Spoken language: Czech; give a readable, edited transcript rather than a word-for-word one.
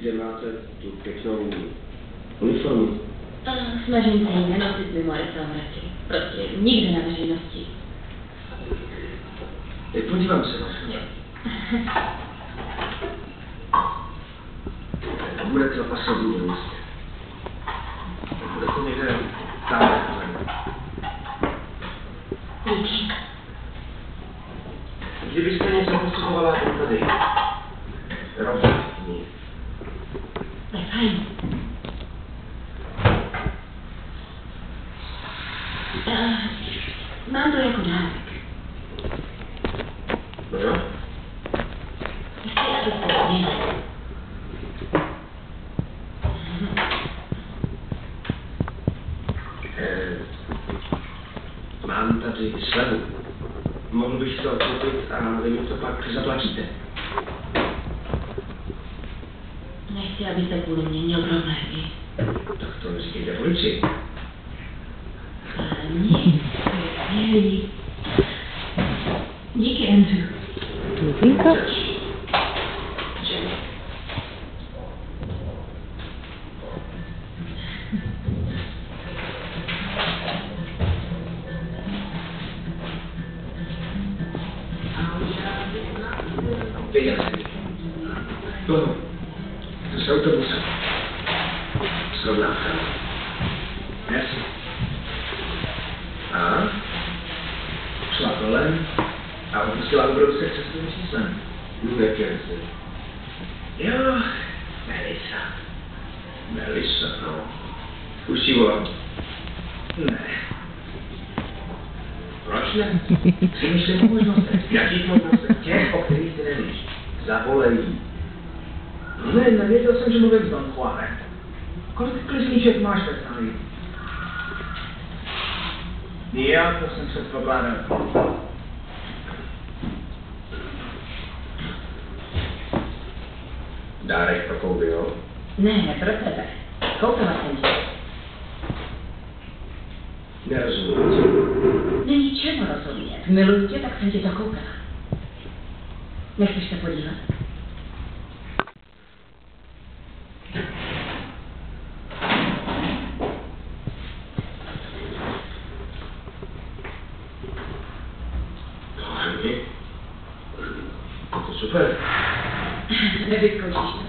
kde máte tu pěknou uniformu? Snažím se ji nenosit mimo restauraci. Prostě nikde na veřejnosti. Podívám se na sebe. Bude to pasovní místě. Bude to někde tam. Díky. Kdybyste něco potřebovala, to tady. Rovně. To je fajn. Mám to jako dárek. No jo? Chci, abyste to měli. Mám tady slevu. Mohl bych to koupit a vy mi to pak zaplatíte. Nechci, abyste kvůli mě měl problémy. Tak to neříkejte policii. Nic, to je skvělý. Díky, Andrew. Díky. Věděl jsem. No, to z autobusu. Srovnávka. Merci. A? Šla kolem a opustila obrovské cestovní číslem. Nekeři. Jo, Melissa. Melissa, no. Už si volám. Ne. Proč ne? Přemýšlej o možnostech. Jakých možnostech? Těch, o kterých ty nevíš. Zavolej. Ne, nevěděl jsem, že mluvím s Don Juanem. Kolik klizníček máš ve stáli? Jo, to jsem se předpokládal. Dárek pro Kouby, jo? Ne, pro tebe. Koupila jsem tě. Nerozumím. Není čemu rozumět. Miluji tě, tak jsem ti to koupila. Nechceš se podívat? To je super. Nevyzkoušíš to?